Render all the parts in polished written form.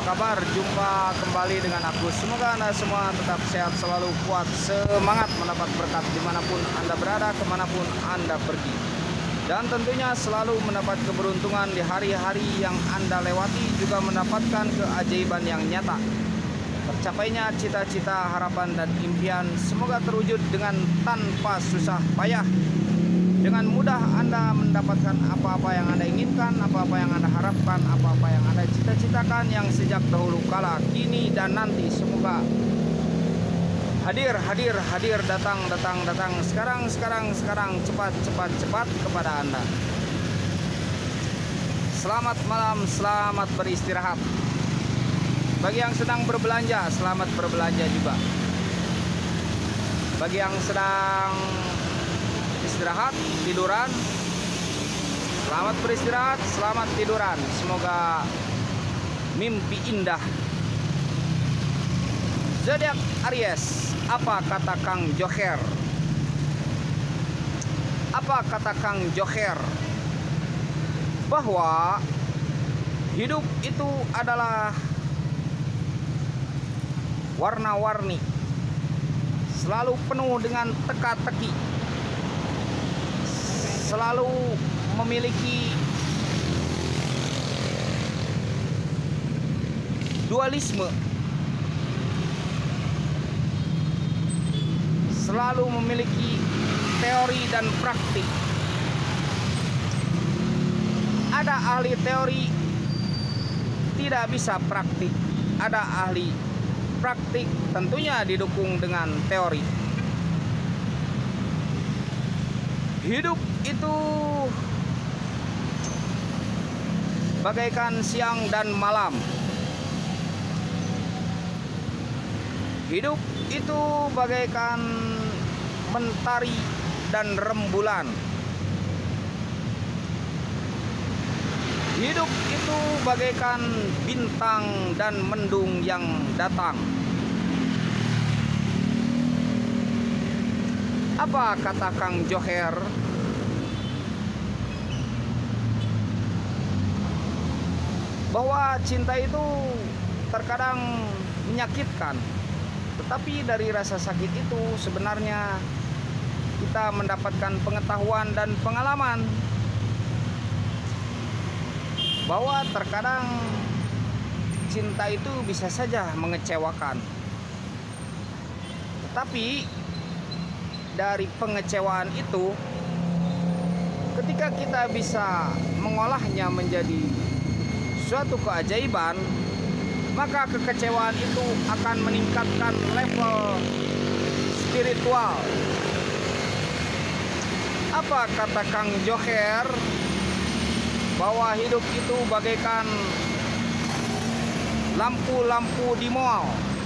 kabar? Jumpa kembali dengan aku. Semoga Anda semua tetap sehat, selalu kuat, semangat mendapat berkat dimanapun Anda berada, kemanapun Anda pergi. Dan tentunya selalu mendapat keberuntungan di hari-hari yang Anda lewati, juga mendapatkan keajaiban yang nyata. Tercapainya cita-cita, harapan, dan impian semoga terwujud dengan tanpa susah payah. Dengan mudah Anda mendapatkan apa-apa yang Anda inginkan, apa-apa yang Anda harapkan, apa-apa yang Anda cita-citakan yang sejak dahulu kala, kini dan nanti. Semoga hadir, datang, sekarang, cepat kepada Anda. Selamat malam, selamat beristirahat. Bagi yang sedang berbelanja, selamat berbelanja juga. Bagi yang sedang istirahat, tiduran, selamat beristirahat, selamat tiduran. Semoga mimpi indah. Zodiak Aries, apa kata Kang Joher? Apa kata Kang Joher? Bahwa hidup itu adalah warna-warni, selalu penuh dengan teka-teki, selalu memiliki dualisme, selalu memiliki teori dan praktik. Ada ahli teori tidak bisa praktik, ada ahli praktik tentunya didukung dengan teori. Hidup itu bagaikan siang dan malam. Hidup itu bagaikan mentari dan rembulan. Hidup itu bagaikan bintang dan mendung yang datang. Apa kata Kang Joher? Bahwa cinta itu terkadang menyakitkan, tetapi dari rasa sakit itu sebenarnya kita mendapatkan pengetahuan dan pengalaman bahwa terkadang cinta itu bisa saja mengecewakan. Tetapi dari pengecewaan itu, ketika kita bisa mengolahnya menjadi suatu keajaiban, maka kekecewaan itu akan meningkatkan level spiritual. Apa kata Kang Joher? Bahwa hidup itu bagaikan lampu-lampu di mall.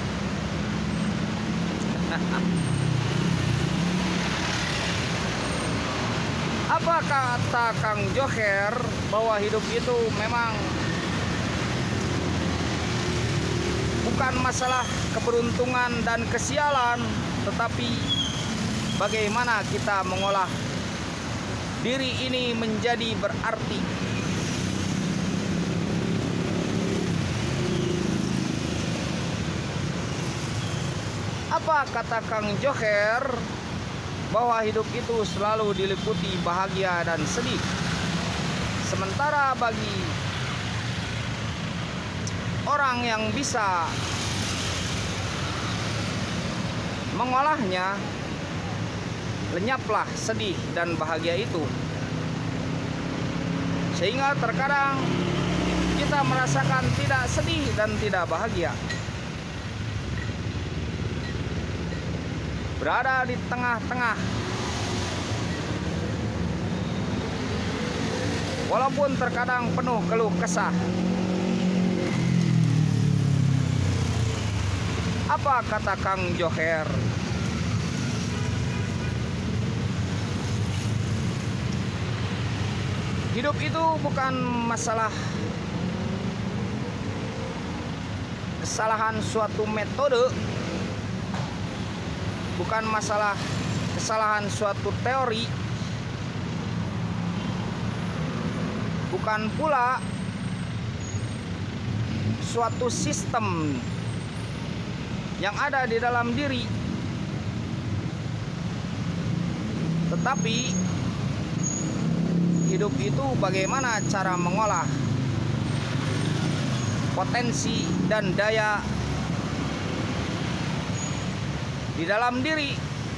Apa kata Kang Joher? Bahwa hidup itu memang bukan masalah keberuntungan dan kesialan, tetapi bagaimana kita mengolah diri ini menjadi berarti. Apa kata Kang Joher? Bahwa hidup itu selalu diliputi bahagia dan sedih. Sementara bagi orang yang bisa mengolahnya, lenyaplah sedih dan bahagia itu. Sehingga terkadang kita merasakan tidak sedih dan tidak bahagia. Berada di tengah-tengah. Walaupun terkadang penuh keluh kesah. Apa kata Kang Joher? Hidup itu bukan masalah kesalahan suatu metode, bukan masalah kesalahan suatu teori, bukan pula suatu sistem yang ada di dalam diri, tetapi hidup itu bagaimana cara mengolah potensi dan daya di dalam diri.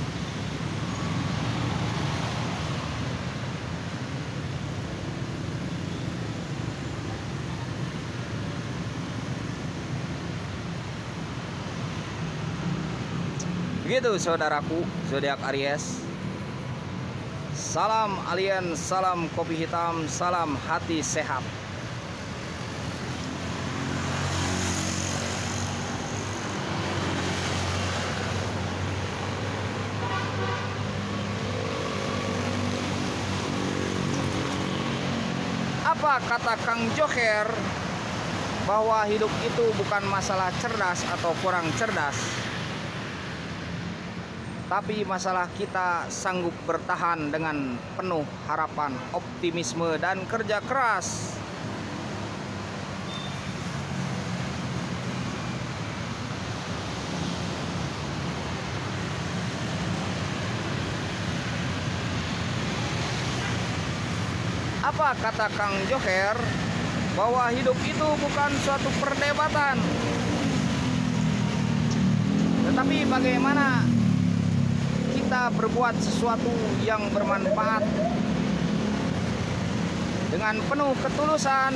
Begitu saudaraku, zodiak Aries. Salam alien, salam kopi hitam, salam hati sehat. Apa kata Kang Joker bahwa hidup itu bukan masalah cerdas atau kurang cerdas, tapi masalah kita sanggup bertahan dengan penuh harapan, optimisme, dan kerja keras. Apa kata Kang Joker bahwa hidup itu bukan suatu perdebatan, tetapi bagaimana kita berbuat sesuatu yang bermanfaat dengan penuh ketulusan.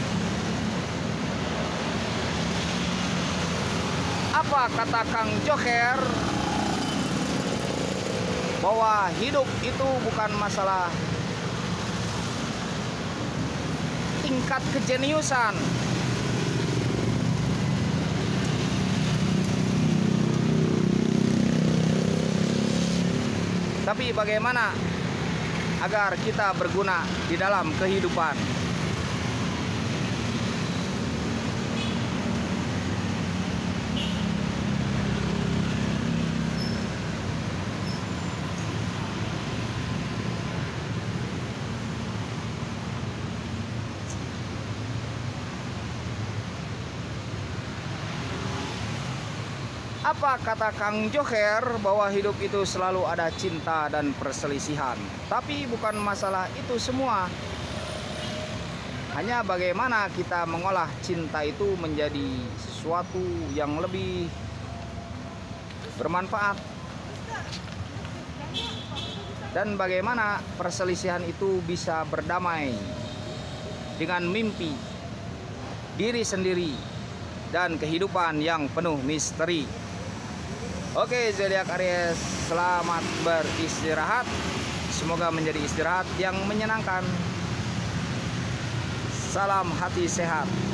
Apa kata Kang Joker bahwa hidup itu bukan masalah tingkat kejeniusan, tapi bagaimana agar kita berguna di dalam kehidupan. Apa kata Kang Joker bahwa hidup itu selalu ada cinta dan perselisihan, tapi bukan masalah itu semua. Hanya bagaimana kita mengolah cinta itu menjadi sesuatu yang lebih bermanfaat, dan bagaimana perselisihan itu bisa berdamai dengan mimpi diri sendiri dan kehidupan yang penuh misteri. Oke, zodiak Aries, selamat beristirahat. Semoga menjadi istirahat yang menyenangkan. Salam hati sehat.